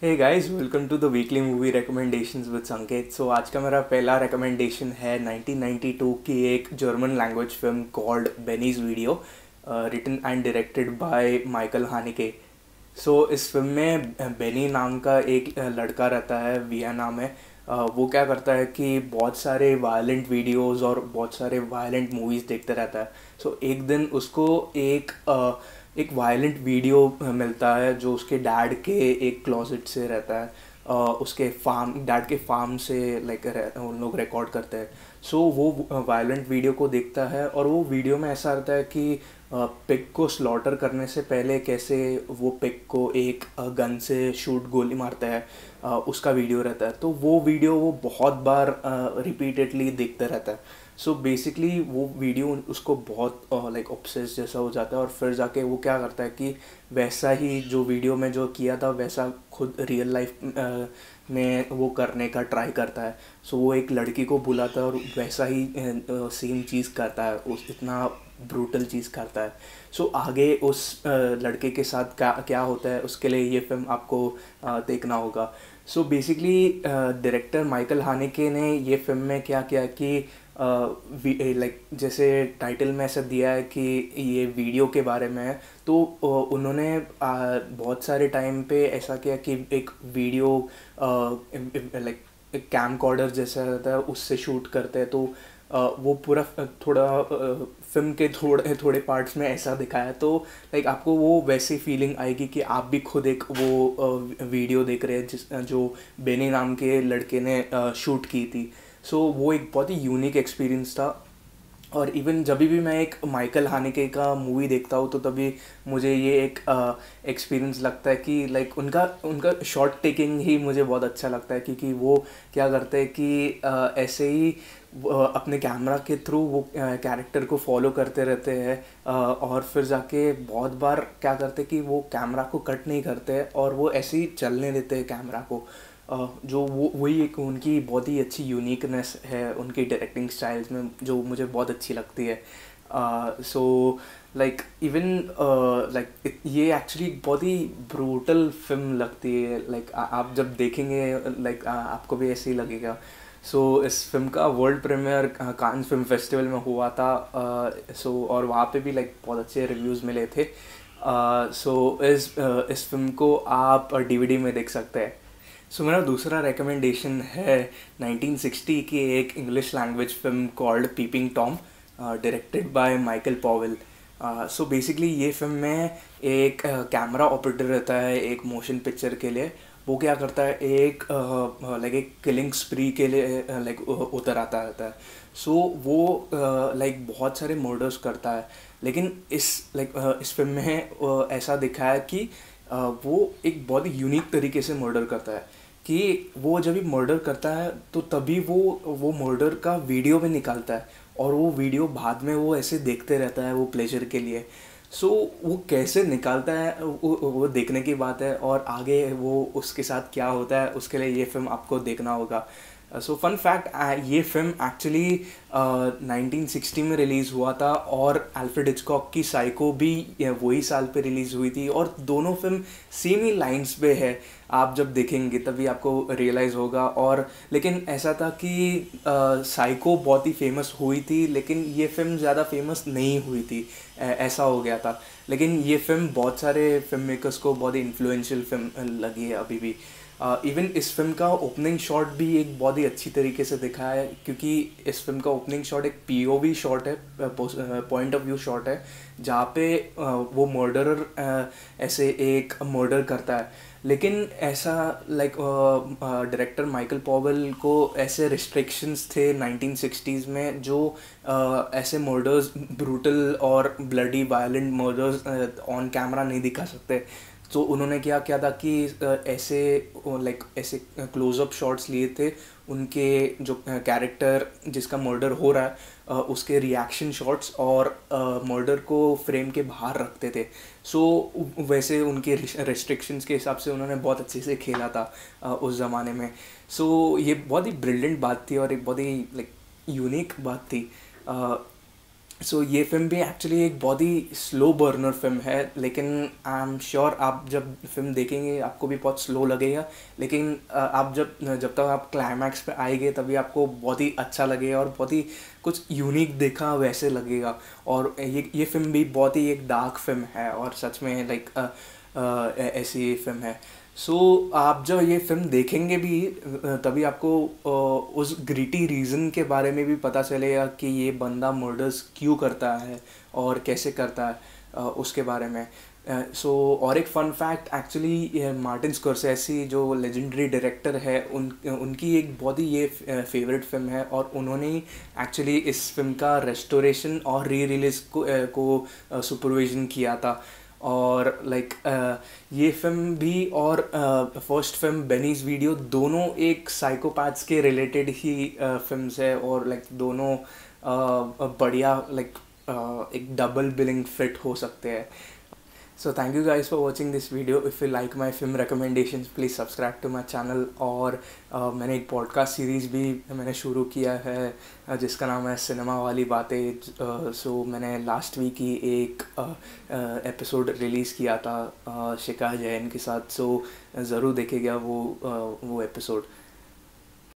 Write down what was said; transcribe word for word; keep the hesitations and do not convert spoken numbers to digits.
Hey guys, welcome to the weekly movie recommendations with Sanket. So आज का मेरा पहला रिकमेंडेशन है नाइनटीन नाइंटी टू की एक German language film called Benny's video, written and directed by Michael Haneke. So इस film में बेनी नाम का एक अ, लड़का रहता है, विया नाम है। अ, वो क्या करता है कि बहुत सारे वायलेंट वीडियोस और बहुत सारे वायलेंट मूवीज़ देखते रहता है। सो एक दिन उसको एक अ, एक वायलेंट वीडियो मिलता है जो उसके डैड के एक क्लोजेट से रहता है। अ, उसके फार्म डैड के फार्म से लाइक उन लोग रिकॉर्ड करते हैं। सो वो वायलेंट वीडियो को देखता है और वो वीडियो में ऐसा रहता है कि पिग को स्लॉटर करने से पहले कैसे वो पिग को एक गन से शूट गोली मारता है, अ, उसका वीडियो रहता है। तो वो वीडियो वो बहुत बार रिपीटेडली देखता रहता है। सो बेसिकली वो वीडियो उसको बहुत लाइक ऑब्सेस जैसा हो जाता है और फिर जाके वो क्या करता है कि वैसा ही जो वीडियो में जो किया था वैसा खुद रियल लाइफ में वो करने का ट्राई करता है। सो वो एक लड़की को बुलाता है और वैसा ही सेम चीज़ करता है, उस इतना ब्रूटल चीज़ करता है। सो आगे उस अ, लड़के के साथ क्या क्या होता है उसके लिए ये फिल्म आपको अ, देखना होगा। So basically director Michael Haneke ने ये फिल्म में क्या किया कि लाइक जैसे टाइटल में ऐसा दिया है कि ये वीडियो के बारे में है। तो अ, उन्होंने अ, बहुत सारे टाइम पे ऐसा किया कि एक वीडियो लाइक एक कैम कॉर्डर जैसा रहता है उससे शूट करते हैं। तो अ, वो पूरा फ- थोड़ा फिल्म के थोड़े थोड़े पार्ट्स में ऐसा दिखाया है। तो लाइक आपको वो वैसी फीलिंग आएगी कि आप भी खुद एक वो वीडियो देख रहे हैं जिस जो बेनी नाम के लड़के ने शूट की थी। सो वो एक बहुत ही यूनिक एक्सपीरियंस था। और इवन जब भी मैं एक माइकल हानेके का मूवी देखता हूँ तो तभी मुझे ये एक एक्सपीरियंस लगता है कि लाइक उनका उनका शॉट टेकिंग ही मुझे बहुत अच्छा लगता है, क्योंकि वो क्या करते हैं कि अ, ऐसे ही अ, अपने कैमरा के थ्रू वो कैरेक्टर को फॉलो करते रहते हैं। अ, और फिर जाके बहुत बार क्या करते हैं कि वो कैमरा को कट नहीं करते हैं और वो ऐसे ही चलने देते हैं कैमरा को। अ, जो वो वही एक उनकी बहुत ही अच्छी यूनिकनेस है उनकी डायरेक्टिंग स्टाइल्स में, जो मुझे बहुत अच्छी लगती है। सो लाइक इवन लाइक ये एक्चुअली बहुत ही ब्रूटल फिल्म लगती है। लाइक आप जब देखेंगे लाइक आपको भी ऐसे ही लगेगा। सो so, इस फिल्म का world premiere Cannes film festival में हुआ था। सो uh, so, और वहाँ पे भी लाइक बहुत अच्छे रिव्यूज़ मिले थे। सो uh, so, इस uh, इस फिल्म को आप डीवीडी में देख सकते हैं। सो so, मेरा दूसरा रिकमेंडेशन है नाइनटीन सिक्सटी की एक English language film called Peeping Tom, directed by Michael Powell. So basically ये फिल्म में एक कैमरा ऑपरेटर रहता है एक मोशन पिक्चर के लिए। वो क्या करता है, एक लाइक एक किलिंग स्प्री के लिए लाइक उतर आता रहता है। सो so, वो लाइक बहुत सारे मर्डर्स करता है। लेकिन इस लाइक इस फिल्म में uh, ऐसा दिखाया है कि अ, वो एक बहुत ही यूनिक तरीके से मर्डर करता है कि वो जब भी मर्डर करता है तो तभी वो वो मर्डर का वीडियो भी निकालता है और वो वीडियो बाद में वो ऐसे देखते रहता है वो प्लेजर के लिए। सो वो कैसे निकालता है वो, वो देखने की बात है, और आगे वो उसके साथ क्या होता है उसके लिए ये फिल्म आपको देखना होगा। सो फन फैक्ट, ये फिल्म एक्चुअली नाइनटीन सिक्सटी में रिलीज़ हुआ था और अल्फ्रेड हिचकॉक की साइको भी uh, वही साल पे रिलीज़ हुई थी, और दोनों फिल्म सेम ही लाइंस पे है। आप जब देखेंगे तभी आपको रियलाइज़ होगा। और लेकिन ऐसा था कि साइको uh, बहुत ही फेमस हुई थी लेकिन ये फिल्म ज़्यादा फेमस नहीं हुई थी। uh, ऐसा हो गया था। लेकिन ये फिल्म बहुत सारे फिल्म मेकर्स को बहुत ही इन्फ्लुएंशियल फिल्म लगी है अभी भी। इवन uh, इस फिल्म का ओपनिंग शॉट भी एक बहुत ही अच्छी तरीके से दिखाया है, क्योंकि इस फिल्म का ओपनिंग शॉट एक पीओवी शॉट है, पॉइंट ऑफ व्यू शॉट है, जहाँ पे uh, वो मर्डरर uh, ऐसे एक मर्डर करता है। लेकिन ऐसा लाइक डायरेक्टर माइकल पॉवेल को ऐसे रिस्ट्रिक्शंस थे नाइनटीन सिक्सटीज़ में जो uh, ऐसे मर्डर्स, ब्रूटल और bloody violent murders on camera नहीं दिखा सकते। तो उन्होंने क्या किया था कि ऐसे लाइक ऐसे क्लोज़अप शॉट्स लिए थे उनके जो कैरेक्टर जिसका मर्डर हो रहा है उसके रिएक्शन शॉट्स, और मर्डर को फ्रेम के बाहर रखते थे। सो वैसे उनके रेस्ट्रिक्शंस के हिसाब से उन्होंने बहुत अच्छे से खेला था उस ज़माने में। सो ये बहुत ही ब्रिलियंट बात थी और एक बहुत ही लाइक यूनिक बात थी। सो so, ये फिल्म भी एक्चुअली एक बहुत ही स्लो बर्नर फिल्म है, लेकिन आई एम श्योर आप जब फिल्म देखेंगे आपको भी बहुत स्लो लगेगा, लेकिन आप जब जब तक आप क्लाइमैक्स पे आएंगे तभी आपको बहुत ही अच्छा लगेगा और बहुत ही कुछ यूनिक देखा वैसे लगेगा। और ये ये फिल्म भी बहुत ही एक डार्क फिल्म है और सच में लाइक ऐसी फिल्म है। सो so, आप जब ये फिल्म देखेंगे भी तभी आपको उस ग्रिटी रीज़न के बारे में भी पता चलेगा कि ये बंदा मर्डर्स क्यों करता है और कैसे करता है उसके बारे में। सो so, और एक fun fact, actually Martin Scorsese जो लेजेंडरी डायरेक्टर है उन उनकी एक बहुत ही ये फेवरेट फिल्म है और उन्होंने ही एक्चुअली इस फिल्म का रेस्टोरेशन और री रिलीज़ को को सुपरविजन किया था। और लाइक like, ये फिल्म भी और फर्स्ट फिल्म बेनीज वीडियो दोनों एक साइकोपैथ्स के रिलेटेड ही फिल्म्स है और लाइक like, दोनों uh, बढ़िया लाइक like, uh, एक डबल बिलिंग फिट हो सकते हैं। So thank you guys for watching this video. If you like my film recommendations please subscribe to my channel. और uh, मैंने एक पॉडकास्ट सीरीज़ भी मैंने शुरू किया है uh, जिसका नाम है सिनेमा वाली बातें। सो uh, so, मैंने लास्ट वीक ही एक एपिसोड uh, रिलीज़ किया था uh, शिखा जैन के साथ। सो so, ज़रूर देखेगा वो uh, वो एपिसोड।